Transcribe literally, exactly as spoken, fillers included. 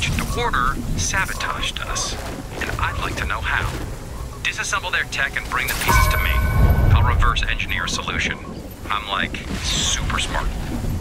Agent Order sabotaged us, and I'd like to know how. Disassemble their tech and bring the pieces to me. I'll reverse engineer a solution. I'm like super smart.